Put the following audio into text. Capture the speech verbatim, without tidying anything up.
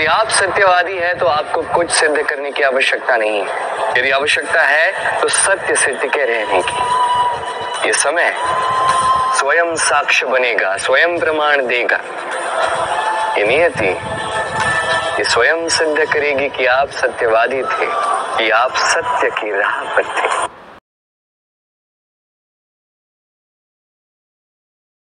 यदि आप सत्यवादी हैं तो आपको कुछ सिद्ध करने की आवश्यकता नहीं है। यदि आवश्यकता है तो सत्य से टिके रहने की। ये समय स्वयं साक्ष्य बनेगा, स्वयं प्रमाण देगा। ये नियति ये स्वयं सिद्ध करेगी कि आप सत्यवादी थे, कि आप सत्य की राह पर थे।